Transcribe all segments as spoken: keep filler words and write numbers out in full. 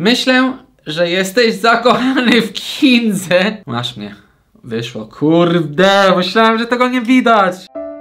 Myślę, że jesteś zakochany w Kindze. Masz mnie. Wyszło. Kurde, myślałem, że tego nie widać.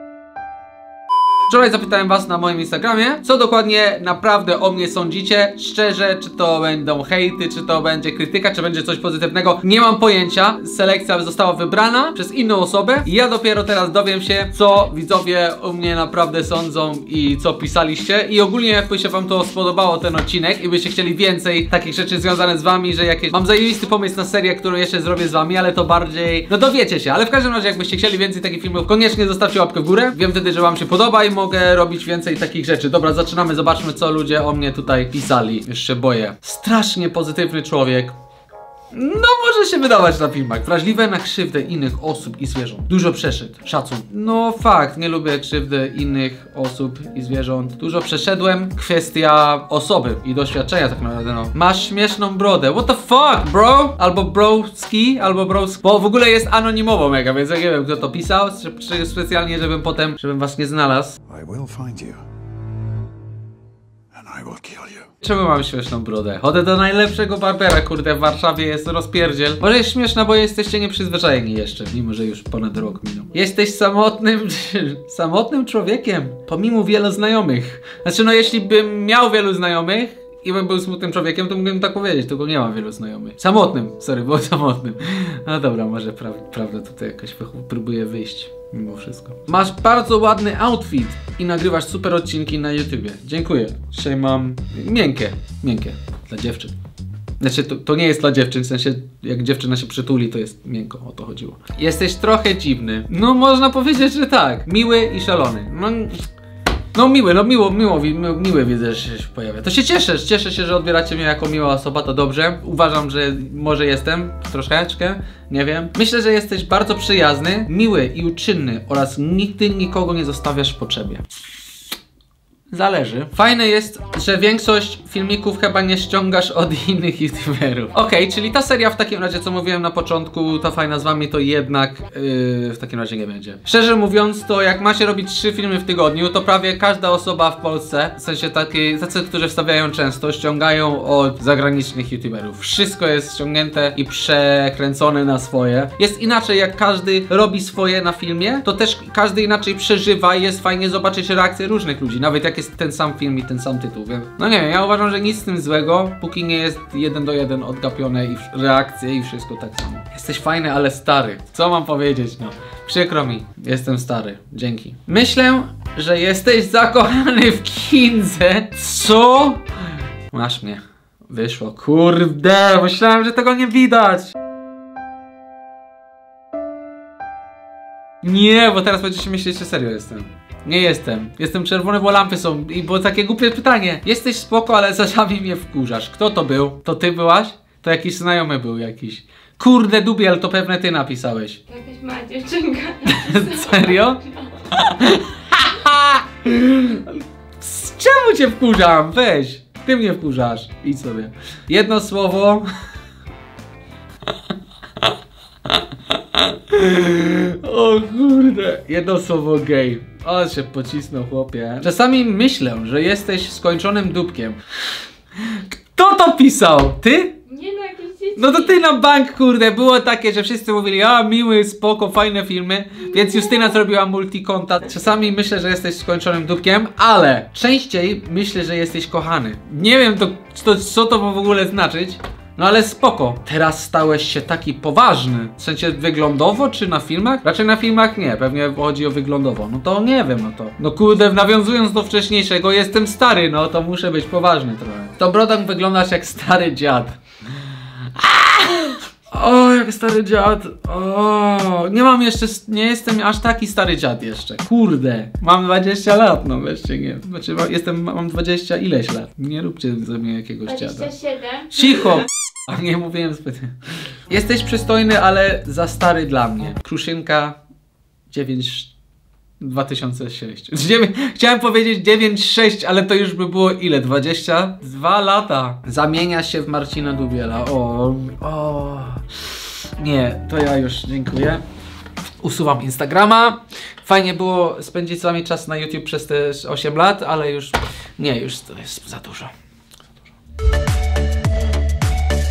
Wczoraj zapytałem was na moim Instagramie, co dokładnie naprawdę o mnie sądzicie. Szczerze, czy to będą hejty, czy to będzie krytyka, czy będzie coś pozytywnego. Nie mam pojęcia. Selekcja została wybrana przez inną osobę i ja dopiero teraz dowiem się, co widzowie o mnie naprawdę sądzą i co pisaliście. I ogólnie jakby się wam to spodobało, ten odcinek, i byście chcieli więcej takich rzeczy związanych z wami, że jakieś... Mam zajebisty pomysł na serię, którą jeszcze zrobię z wami, ale to bardziej... No dowiecie się, ale w każdym razie jakbyście chcieli więcej takich filmów, koniecznie zostawcie łapkę w górę. Wiem wtedy, że wam się podoba i mogę robić więcej takich rzeczy. Dobra, zaczynamy, zobaczmy, co ludzie o mnie tutaj pisali. Już się boję. Strasznie pozytywny człowiek. No, może się wydawać na filmach. Wrażliwe na krzywdę innych osób i zwierząt. Dużo przeszedł. Szacun. No fakt, nie lubię krzywdy innych osób i zwierząt. Dużo przeszedłem. Kwestia osoby i doświadczenia tak naprawdę, no. Masz śmieszną brodę. What the fuck, bro? Albo broski, albo broski. Bo w ogóle jest anonimowo mega, więc ja nie wiem, kto to pisał. Czy specjalnie, żebym potem, żebym was nie znalazł. I will find you. And I will kill you. Czemu mam śmieszną brodę? Chodzę do najlepszego barbera, kurde, w Warszawie jest rozpierdziel. Może jest śmieszna, bo jesteście nieprzyzwyczajeni jeszcze, mimo że już ponad rok minął. Jesteś samotnym, samotnym człowiekiem, pomimo wielu znajomych. Znaczy, no jeśli bym miał wielu znajomych i bym był smutnym człowiekiem, to mógłbym tak powiedzieć, tylko nie mam wielu znajomych. Samotnym, sorry, bo samotnym. No dobra, może pra prawda tutaj jakoś próbuję wyjść. Mimo wszystko. Masz bardzo ładny outfit i nagrywasz super odcinki na YouTubie. Dziękuję. Dzisiaj mam miękkie, miękkie dla dziewczyn. Znaczy, to, to nie jest dla dziewczyn, w sensie jak dziewczyna się przytuli, to jest miękko, o to chodziło. Jesteś trochę dziwny. No można powiedzieć, że tak. Miły i szalony. No, no miły, no miło, miło, mi, miły widzę, że się pojawia. To się cieszę, cieszę się, że odbieracie mnie jako miła osoba, to dobrze. Uważam, że może jestem troszeczkę, nie wiem. Myślę, że jesteś bardzo przyjazny, miły i uczynny oraz nigdy nikogo nie zostawiasz w potrzebie. Zależy. Fajne jest, że większość filmików chyba nie ściągasz od innych youtuberów. Okej, okay, czyli ta seria w takim razie, co mówiłem na początku, ta fajna z wami, to jednak yy, w takim razie nie będzie. Szczerze mówiąc, to jak macie robić trzy filmy w tygodniu, to prawie każda osoba w Polsce, w sensie takiej, tacy, którzy wstawiają często, ściągają od zagranicznych youtuberów. Wszystko jest ściągnięte i przekręcone na swoje. Jest inaczej, jak każdy robi swoje na filmie, to też każdy inaczej przeżywa i jest fajnie zobaczyć reakcje różnych ludzi, nawet jak jest ten sam film i ten sam tytuł, więc no nie wiem, ja uważam, że nic z tym złego, póki nie jest jeden do jeden odgapione i reakcje i wszystko tak samo. Jesteś fajny, ale stary. Co mam powiedzieć, no? Przykro mi, jestem stary. Dzięki. Myślę, że jesteś zakochany w Kindze. Co? Masz mnie. Wyszło. Kurde, myślałem, że tego nie widać. Nie, bo teraz będziecie myśleć, że serio jestem. Nie jestem. Jestem czerwony, bo lampy są i było takie głupie pytanie. Jesteś spoko, ale czasami mnie wkurzasz. Kto to był? To ty byłaś? To jakiś znajomy był jakiś. Kurde, Dubiel, to pewnie ty napisałeś. Jakaś mała dziewczynka. Serio? Z czemu cię wkurzam? Weź. Ty mnie wkurzasz. Idź sobie. Jedno słowo. O kurde. Jedno słowo gej. O, się pocisnął, chłopie. Czasami myślę, że jesteś skończonym dupkiem. Kto to pisał? Ty? Nie no, jakieś dzieci. No to ty na bank, kurde, było takie, że wszyscy mówili, a miły, spoko, fajne filmy, więc Justyna zrobiła multikonta. Czasami myślę, że jesteś skończonym dupkiem, ale częściej myślę, że jesteś kochany. Nie wiem, to, to, co to w ogóle znaczyć. No ale spoko. Teraz stałeś się taki poważny. W sensie wyglądowo czy na filmach? Raczej na filmach nie, pewnie chodzi o wyglądowo. No to nie wiem, no to... No kurde, nawiązując do wcześniejszego, jestem stary, no to muszę być poważny trochę. To brodą wyglądasz jak stary dziad. O, jak stary dziad. O, nie mam jeszcze, nie jestem aż taki stary dziad jeszcze. Kurde, mam dwadzieścia lat, no weźcie, nie. Znaczy, jestem, mam dwadzieścia ileś lat. Nie róbcie ze mnie jakiegoś dziada. dwadzieścia siedem. Cicho! A nie mówiłem zbyt. Jesteś przystojny, ale za stary dla mnie. Kruszynka dziewięć dwa tysiące sześć. Chciałem powiedzieć dziewięć sześć, ale to już by było ile? dwadzieścia dwa lata. Zamienia się w Marcina Dubiela. O, o. Nie, to ja już dziękuję. Usuwam Instagrama. Fajnie było spędzić z wami czas na YouTube przez te osiem lat, ale już nie, już to jest za dużo. Za dużo.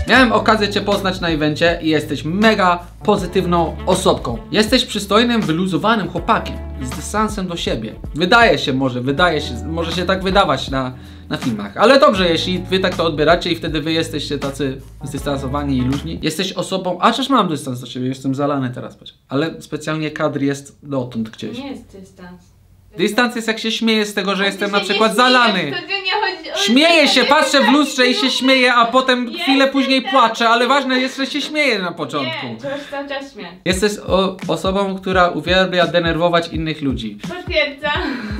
Miałem okazję cię poznać na evencie i jesteś mega pozytywną osobką. Jesteś przystojnym, wyluzowanym chłopakiem z dystansem do siebie. Wydaje się może, wydaje się, może się tak wydawać na, na filmach. Ale dobrze, jeśli wy tak to odbieracie i wtedy wy jesteście tacy zdystansowani i luźni. Jesteś osobą, a przecież mam dystans do siebie, jestem zalany teraz. Ale specjalnie kadr jest dotąd gdzieś. Nie jest dystans. Dystans jest jak się śmieję z tego, że A jestem ty na się przykład nie śmiejesz, zalany. to nie chodzi o- Śmieję się, patrzę w lustrze i się śmieję, a potem Jesteś chwilę później tak. płaczę, ale ważne jest, że się śmieję na początku. Nie, trzeba się cały czas śmiać. Jesteś o, osobą, która uwielbia denerwować innych ludzi. Potwierdzam.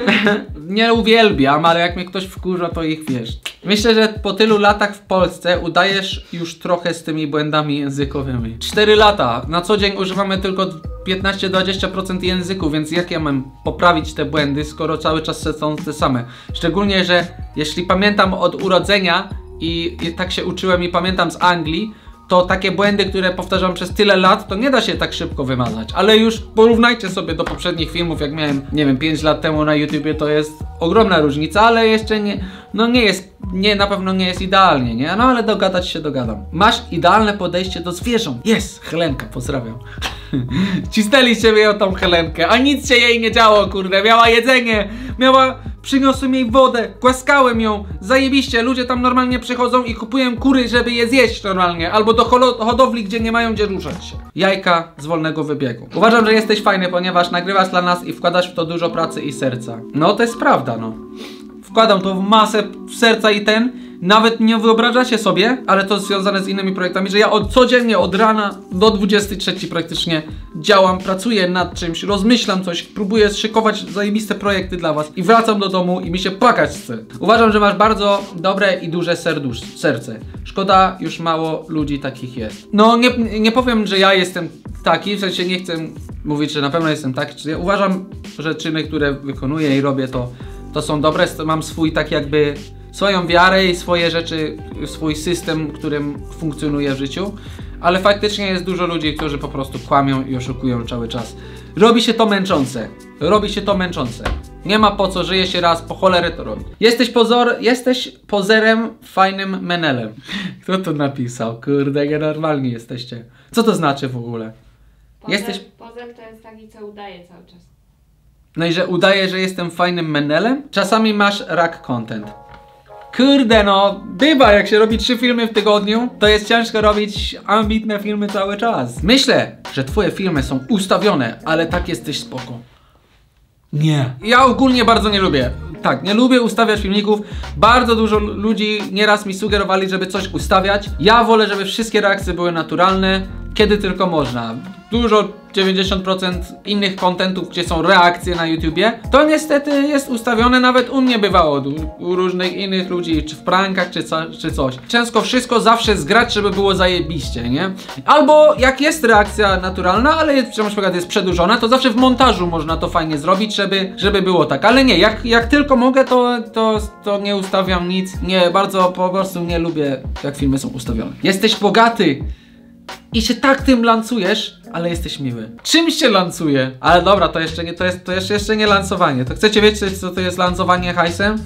Nie uwielbiam, ale jak mnie ktoś wkurza, to ich wiesz. Myślę, że po tylu latach w Polsce udajesz już trochę z tymi błędami językowymi. Cztery lata. Na co dzień używamy tylko piętnaście do dwudziestu procent języku, więc jak ja mam poprawić te błędy, skoro cały czas są te same? Szczególnie, że jeśli pamiętam od urodzenia i, i tak się uczyłem i pamiętam z Anglii, to takie błędy, które powtarzam przez tyle lat, to nie da się tak szybko wymazać. Ale już porównajcie sobie do poprzednich filmów, jak miałem, nie wiem, pięć lat temu na YouTubie, to jest ogromna różnica, ale jeszcze nie, no nie jest, nie, na pewno nie jest idealnie, nie? No ale dogadać się dogadam. Masz idealne podejście do zwierząt. Jest! Helenka, pozdrawiam. Cisnęliście mnie o tą Helenkę, a nic się jej nie działo, kurde. Miała jedzenie, miała... Przyniosłem jej wodę, głaskałem ją, zajebiście, ludzie tam normalnie przychodzą i kupują kury, żeby je zjeść normalnie, albo do hodowli, gdzie nie mają gdzie ruszać się. Jajka z wolnego wybiegu. Uważam, że jesteś fajny, ponieważ nagrywasz dla nas i wkładasz w to dużo pracy i serca. No to jest prawda, no. Wkładam to w masę serca i ten, nawet nie wyobrażacie sobie, ale to związane z innymi projektami, że ja od, codziennie od rana do dwudziestej trzeciej praktycznie działam, pracuję nad czymś, rozmyślam coś, próbuję szykować zajebiste projekty dla was i wracam do domu i mi się płakać chce. Uważam, że masz bardzo dobre i duże serdusz, serce. Szkoda, już mało ludzi takich jest. No nie, nie powiem, że ja jestem taki, w sensie nie chcę mówić, że na pewno jestem taki. Ja uważam, że czyny, które wykonuję i robię, to, to są dobre, mam swój tak jakby... swoją wiarę i swoje rzeczy, swój system, którym funkcjonuje w życiu, ale faktycznie jest dużo ludzi, którzy po prostu kłamią i oszukują cały czas. Robi się to męczące. Robi się to męczące. Nie ma po co, żyje się raz, po cholerę to robi. Jesteś pozor, jesteś pozerem, fajnym menelem. Kto to napisał? Kurde, normalni jesteście. Co to znaczy w ogóle? Pozer, Jesteś... pozer to jest taki, co udaje cały czas. No i że udaje, że jestem fajnym menelem? Czasami masz rak content. Kurde no, bywa, jak się robi trzy filmy w tygodniu, to jest ciężko robić ambitne filmy cały czas. Myślę, że twoje filmy są ustawione, ale tak jesteś spoko. Nie. Ja ogólnie bardzo nie lubię. Tak, nie lubię ustawiać filmików. Bardzo dużo ludzi nieraz mi sugerowali, żeby coś ustawiać. Ja wolę, żeby wszystkie reakcje były naturalne, kiedy tylko można. Dużo, dziewięćdziesiąt procent innych kontentów, gdzie są reakcje na YouTubie, to niestety jest ustawione, nawet u mnie bywało, u różnych innych ludzi, czy w prankach, czy, co, czy coś. Ciężko wszystko zawsze zgrać, żeby było zajebiście, nie? Albo jak jest reakcja naturalna, ale jest, na przykład jest przedłużona, to zawsze w montażu można to fajnie zrobić, żeby, żeby było tak. Ale nie, jak, jak tylko mogę, to, to, to nie ustawiam nic. Nie, bardzo po prostu nie lubię, jak filmy są ustawione. Jesteś bogaty! I się tak tym lansujesz, ale jesteś miły. Czym się lansuje? Ale dobra, to jeszcze nie, to jest, to jeszcze, jeszcze nie lansowanie. To chcecie wiedzieć, co to jest lansowanie hajsem?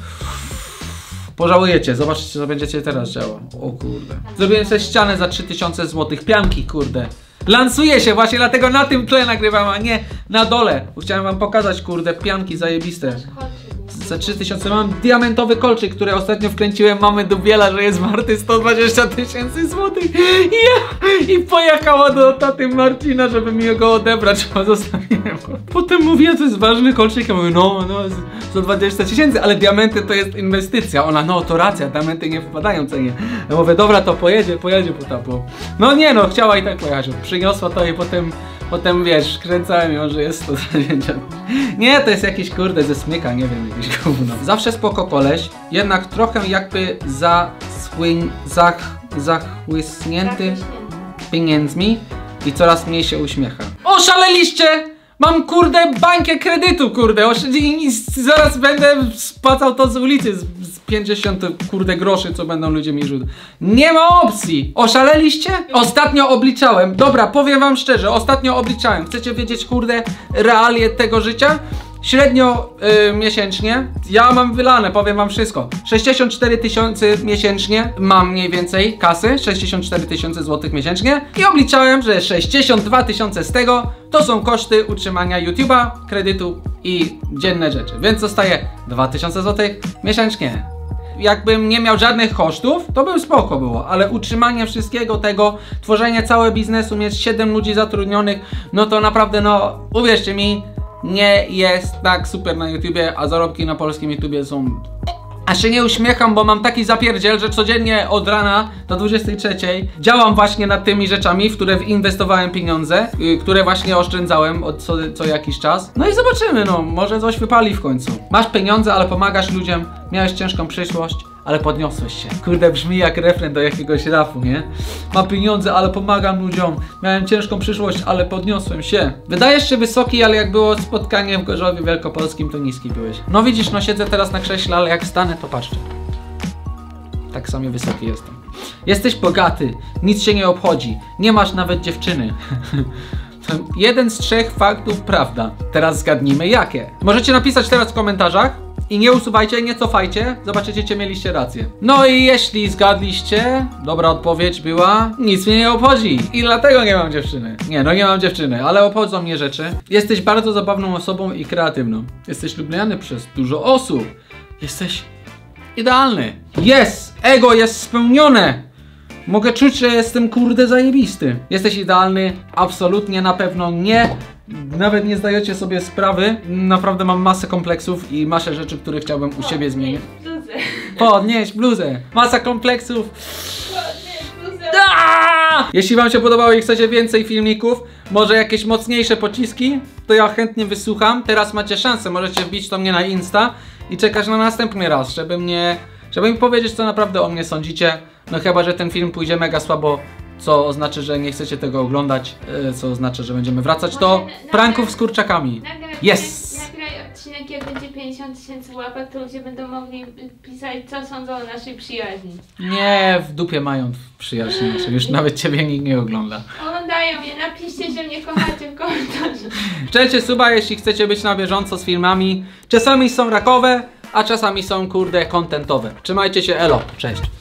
Pożałujecie, zobaczcie, co będziecie teraz działo. O kurde. Zrobiłem sobie ścianę za trzy tysiące złotych. Pianki, kurde. Lansuje się właśnie, dlatego na tym tle nagrywam, a nie na dole. Bo chciałem wam pokazać, kurde, pianki zajebiste. Za trzy tysiące mam diamentowy kolczyk, który ostatnio wkręciłem mamy Dubiela, że jest warty sto dwadzieścia tysięcy złotych. I, ja, I pojechała do taty Marcina, żeby mi go odebrać, bo zostawiłem go. Potem mówię, to jest ważny kolczyk. Ja mówię, no, no, sto dwadzieścia tysięcy, ale diamenty to jest inwestycja. Ona, no to racja, diamenty nie wpadają w cenie. Ja mówię, dobra, to pojedzie, pojedzie po tapu. No nie no, chciała i tak pojechać. Przyniosła to i potem... Potem wiesz, kręcałem ją, że jest to zdjęcie. Nie, to jest jakiś kurde ze smyka, nie wiem, jakiś gówno. Zawsze spoko koleś, jednak trochę jakby zasłyń, zach, zachłysnięty pieniędzmi i coraz mniej się uśmiecha. Oszaleliście! Mam kurde bańkę kredytu, kurde, Osz i, i zaraz będę spłacał to z ulicy, z, z pięćdziesiąt kurde groszy, co będą ludzie mi rzucać. Nie ma opcji! Oszaleliście? Ostatnio obliczałem, dobra, powiem wam szczerze, ostatnio obliczałem. Chcecie wiedzieć kurde realie tego życia? Średnio yy, miesięcznie, ja mam wylane, powiem wam wszystko. sześćdziesiąt cztery tysiące miesięcznie mam mniej więcej kasy, sześćdziesiąt cztery tysiące złotych miesięcznie i obliczałem, że sześćdziesiąt dwa tysiące z tego to są koszty utrzymania YouTube'a, kredytu i dzienne rzeczy, więc zostaje dwa tysiące złotych miesięcznie. Jakbym nie miał żadnych kosztów, to by spoko było, ale utrzymanie wszystkiego tego, tworzenie całego biznesu, mieć siedem ludzi zatrudnionych, no to naprawdę, no uwierzcie mi, nie jest tak super na YouTubie, a zarobki na polskim YouTubie są... Aż się nie uśmiecham, bo mam taki zapierdziel, że codziennie od rana do dwudziestej trzeciej działam właśnie nad tymi rzeczami, w które inwestowałem pieniądze, yy, które właśnie oszczędzałem od co, co jakiś czas. No i zobaczymy, no, może coś wypali w końcu. Masz pieniądze, ale pomagasz ludziom, miałeś ciężką przyszłość, ale podniosłeś się. Kurde, brzmi jak refren do jakiegoś rapu, nie? Mam pieniądze, ale pomagam ludziom, miałem ciężką przyszłość, ale podniosłem się. Wydajesz się wysoki, ale jak było spotkanie w Gorzowie Wielkopolskim, to niski byłeś. No widzisz, no siedzę teraz na krześle, ale jak stanę, to patrzcie. Tak samo wysoki jestem. Jesteś bogaty, nic się nie obchodzi, nie masz nawet dziewczyny. To jeden z trzech faktów prawda. Teraz zgadnijmy jakie. Możecie napisać teraz w komentarzach. I nie usuwajcie, nie cofajcie, zobaczycie, czy mieliście rację. No i jeśli zgadliście, dobra odpowiedź była, nic mnie nie obchodzi. I dlatego nie mam dziewczyny. Nie, no nie mam dziewczyny, ale obchodzą mnie rzeczy. Jesteś bardzo zabawną osobą i kreatywną. Jesteś lubiany przez dużo osób. Jesteś idealny. Jest! Ego jest spełnione! Mogę czuć, że jestem kurde zajebisty. Jesteś idealny, absolutnie na pewno nie. Nawet nie zdajecie sobie sprawy. Naprawdę mam masę kompleksów i masę rzeczy, które chciałbym u siebie zmienić. Bluzę. Podnieś bluzę. Masa kompleksów. Podnieś bluzę. Aaaa! Jeśli wam się podobało i chcecie więcej filmików, może jakieś mocniejsze pociski, to ja chętnie wysłucham. Teraz macie szansę, możecie wbić to mnie na Insta i czekać na następny raz, żeby mnie, żeby mi powiedzieć, co naprawdę o mnie sądzicie. No chyba, że ten film pójdzie mega słabo, co oznacza, że nie chcecie tego oglądać, co oznacza, że będziemy wracać do pranków z kurczakami. Yes! Nagraj odcinek, jak będzie pięćdziesiąt tysięcy łapek, to ludzie będą mogli pisać, co sądzą o naszej przyjaźni. Nie, w dupie mają przyjaźń naszej, już nawet ciebie nikt nie ogląda. Oglądają mnie, napiszcie, że mnie kochacie w komentarzu. Dajcie suba, jeśli chcecie być na bieżąco z filmami. Czasami są rakowe, a czasami są kurde kontentowe. Trzymajcie się, elo, cześć.